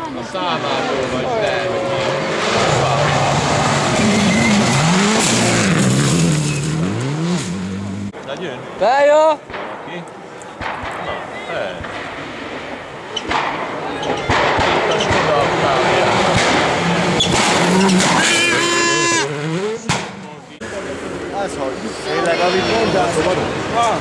A számától vagy te, hogy legyünk? Beljön! Ki? Na, te. Itt a Skoda kávéját. Az, hogy tényleg, amit mondtál, van.